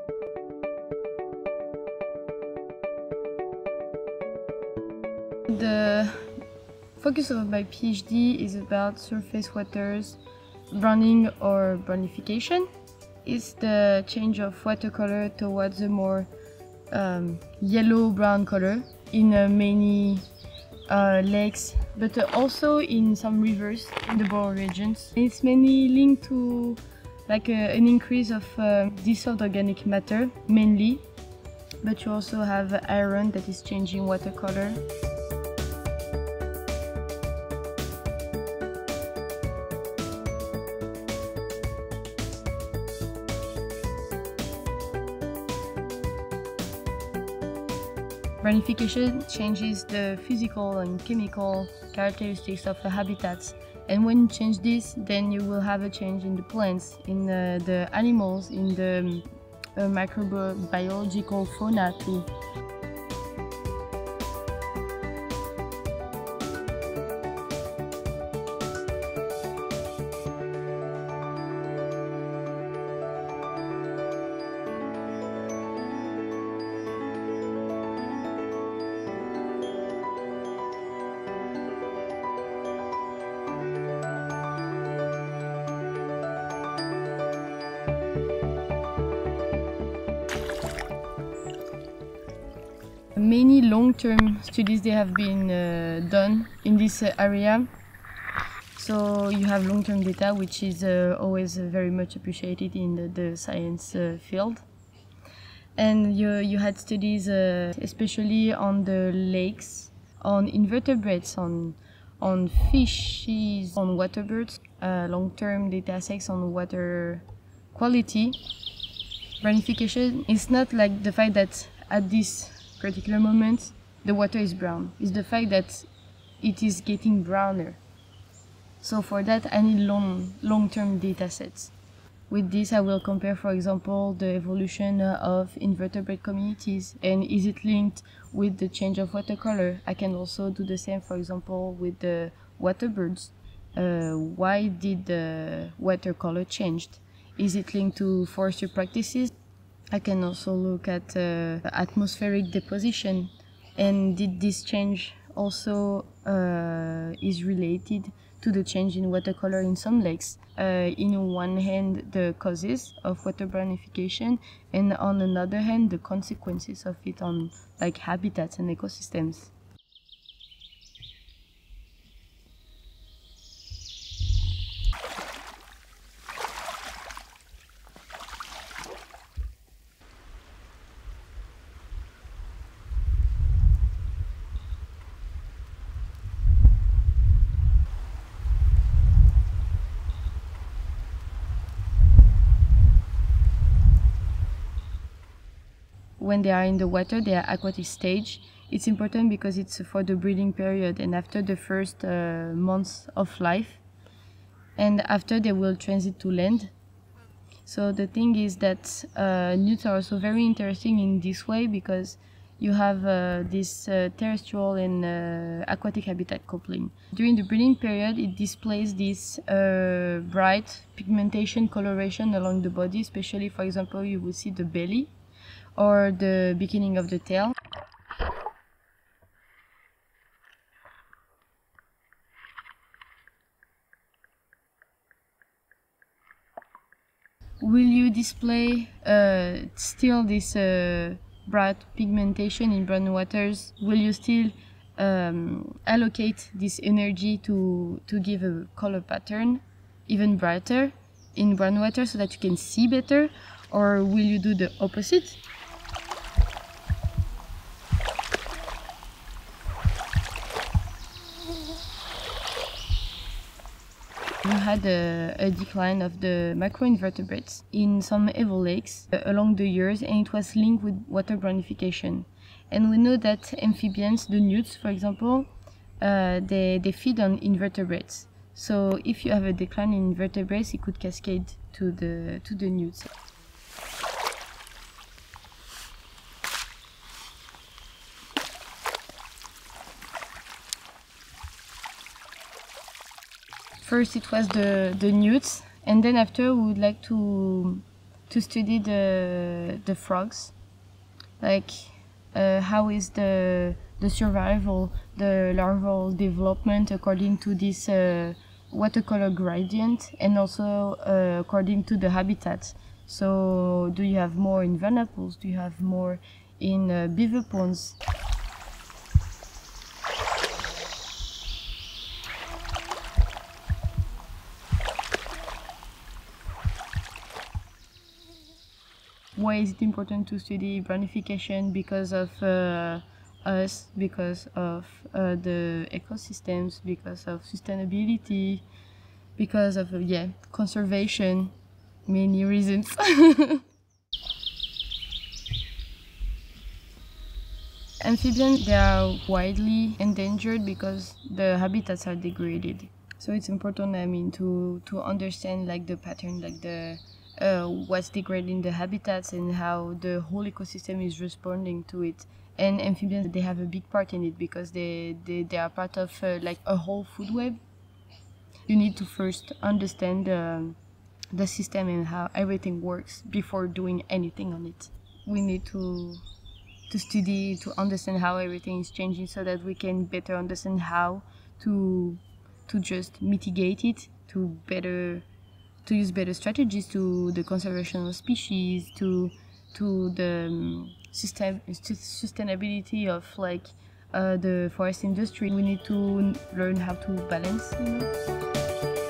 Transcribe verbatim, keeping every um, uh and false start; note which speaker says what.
Speaker 1: The focus of my PhD is about surface waters browning or brownification. It's the change of water color towards a more um, yellow-brown color in uh, many uh, lakes, but uh, also in some rivers in the borough regions. It's mainly linked to like a, an increase of uh, dissolved organic matter, mainly, but you also have iron that is changing water color. Brownification changes the physical and chemical characteristics of the habitats, and when you change this, then you will have a change in the plants, in uh, the animals, in the uh, microbiological fauna too. Many long-term studies they have been uh, done in this uh, area. So you have long-term data, which is uh, always uh, very much appreciated in the, the science uh, field. And you, you had studies uh, especially on the lakes, on invertebrates, on, on fishes, on water birds, uh, long-term data sets on water quality. Brownification is not like the fact that at this particular moment the water is brown. It's the fact that it is getting browner. So for that I need long long-term data sets. With this I will compare, for example, the evolution of invertebrate communities, and is it linked with the change of water color. I can also do the same, for example, with the water birds. Uh, why did the water color changed? Is it linked to forestry practices? I can also look at uh, atmospheric deposition, and did this change also uh, is related to the change in water color in some lakes. Uh, in one hand, the causes of water brownification, and on another hand, the consequences of it on like habitats and ecosystems. When they are in the water, they are aquatic stage. It's important because it's for the breeding period and after the first uh, months of life, and after they will transit to land. So the thing is that uh, newts are also very interesting in this way because you have uh, this uh, terrestrial and uh, aquatic habitat coupling. During the breeding period, it displays this uh, bright pigmentation coloration along the body, especially, for example, you will see the belly or the beginning of the tail. Will you display uh, still this uh, bright pigmentation in brown waters? Will you still um, allocate this energy to, to give a color pattern even brighter in brown water so that you can see better? Or will you do the opposite? You had a, a decline of the microinvertebrates in some Evo lakes uh, along the years, and it was linked with water brownification. And we know that amphibians, the newts for example, uh, they, they feed on invertebrates. So if you have a decline in invertebrates, it could cascade to the, to the newts. First it was the, the newts, and then after we would like to, to study the the frogs, like uh, how is the the survival, the larval development according to this uh, watercolor gradient, and also uh, according to the habitat. So do you have more in vernal pools? Do you have more in uh, beaver ponds? Why is it important to study brownification? Because of uh, us, because of uh, the ecosystems, because of sustainability, because of, uh, yeah, conservation, many reasons. Amphibians, they are widely endangered because the habitats are degraded. So it's important, I mean, to, to understand like the pattern, like the uh, what's degrading the habitats and how the whole ecosystem is responding to it. And amphibians, they have a big part in it because they, they, they are part of uh, like a whole food web. You need to first understand um, the system and how everything works before doing anything on it. We need to to study, to understand how everything is changing so that we can better understand how to to just mitigate it, to better to use better strategies to the conservation of species, to to the um, system sustainability of like uh, the forest industry. We need to learn how to balance, you know?